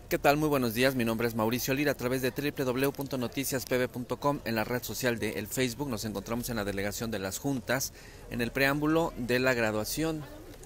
¿Qué tal? Muy buenos días, mi nombre es Mauricio Lira. A través de www.noticiaspb.com en la red social de el Facebook nos encontramos en la delegación de las juntas en el preámbulo de la graduación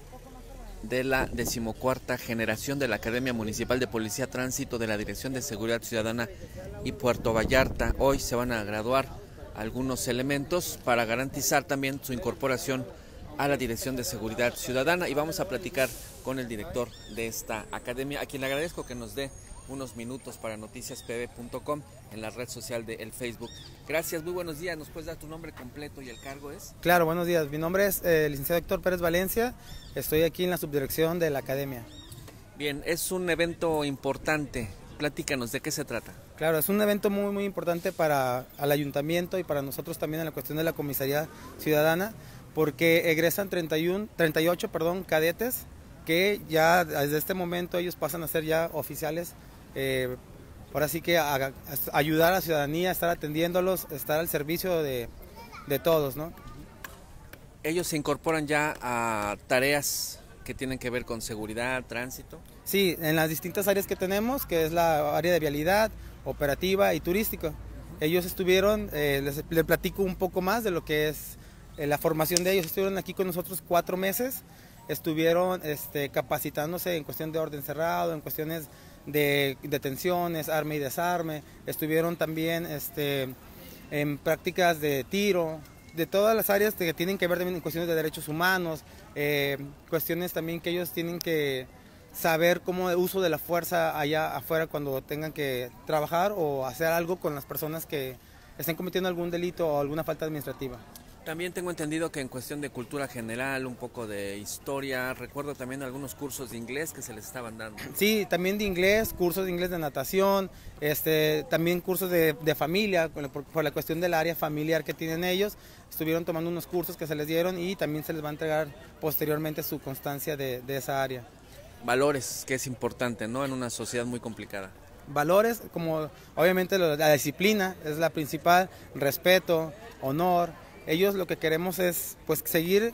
de la 14ª generación de la Academia Municipal de Policía Tránsito de la Dirección de Seguridad Ciudadana y Puerto Vallarta. Hoy se van a graduar algunos elementos para garantizar también su incorporación a la Dirección de Seguridad Ciudadana, y vamos a platicar con el director de esta academia, a quien le agradezco que nos dé unos minutos para noticiaspb.com en la red social de el Facebook. Gracias, muy buenos días. ¿Nos puedes dar tu nombre completo y el cargo es? Claro, buenos días. Mi nombre es licenciado Héctor Pérez Valencia. Estoy aquí en la subdirección de la academia. Bien, es un evento importante. Platícanos, ¿de qué se trata? Claro, es un evento muy importante para el ayuntamiento y para nosotros también en la cuestión de la comisaría ciudadana, porque egresan 38 cadetes que ya desde este momento ellos pasan a ser ya oficiales. Ahora sí que ayudar a la ciudadanía, estar atendiéndolos, estar al servicio de todos, ¿no? ¿Ellos se incorporan ya a tareas que tienen que ver con seguridad, tránsito? Sí, en las distintas áreas que tenemos, que es la área de vialidad, operativa y turístico. Ellos estuvieron, les platico un poco más de lo que es la formación de ellos. Estuvieron aquí con nosotros 4 meses, estuvieron capacitándose en cuestión de orden cerrado, en cuestiones de detenciones, arma y desarme, estuvieron también en prácticas de tiro, de todas las áreas que tienen que ver también en cuestiones de derechos humanos, cuestiones también que ellos tienen que saber cómo el uso de la fuerza allá afuera cuando tengan que trabajar o hacer algo con las personas que estén cometiendo algún delito o alguna falta administrativa. También tengo entendido que en cuestión de cultura general, un poco de historia, recuerdo también algunos cursos de inglés que se les estaban dando. Sí, también de inglés, cursos de inglés de natación, también cursos de familia, por la cuestión del área familiar que tienen ellos. Estuvieron tomando unos cursos que se les dieron y también se les va a entregar posteriormente su constancia de esa área. Valores, que es importante, ¿no? En una sociedad muy complicada. Valores, como obviamente la disciplina es la principal, respeto, honor. Ellos lo que queremos es pues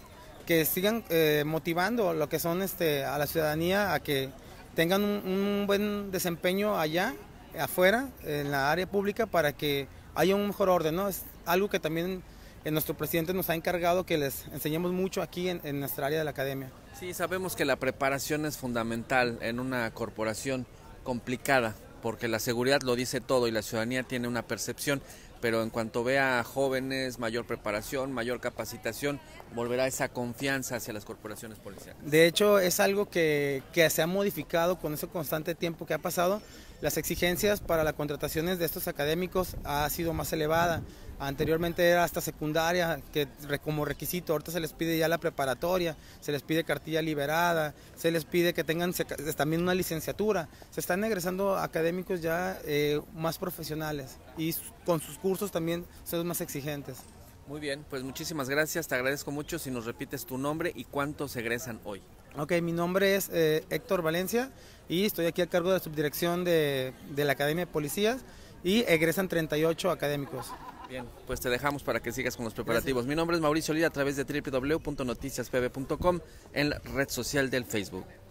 que sigan motivando lo que son a la ciudadanía a que tengan un buen desempeño allá afuera en la área pública para que haya un mejor orden, ¿no? Es algo que también nuestro presidente nos ha encargado que les enseñemos mucho aquí en nuestra área de la academia. Sí, sabemos que la preparación es fundamental en una corporación complicada, porque la seguridad lo dice todo y la ciudadanía tiene una percepción, pero en cuanto vea a jóvenes, mayor preparación, mayor capacitación, volverá esa confianza hacia las corporaciones policiales. De hecho, es algo que se ha modificado con ese constante tiempo que ha pasado. Las exigencias para las contrataciones de estos académicos ha sido más elevada. Anteriormente era hasta secundaria como requisito, ahorita se les pide ya la preparatoria, se les pide cartilla liberada, se les pide que tengan también una licenciatura. Se están egresando académicos ya más profesionales y con sus cursos también son más exigentes. Muy bien, pues muchísimas gracias, te agradezco mucho. Si nos repites tu nombre y cuántos egresan hoy. Ok, mi nombre es Héctor Valencia y estoy aquí a cargo de la subdirección de la Academia de Policías y egresan 38 académicos. Bien, pues te dejamos para que sigas con los preparativos. Gracias. Mi nombre es Mauricio Lira a través de www.noticiaspb.com en la red social del Facebook.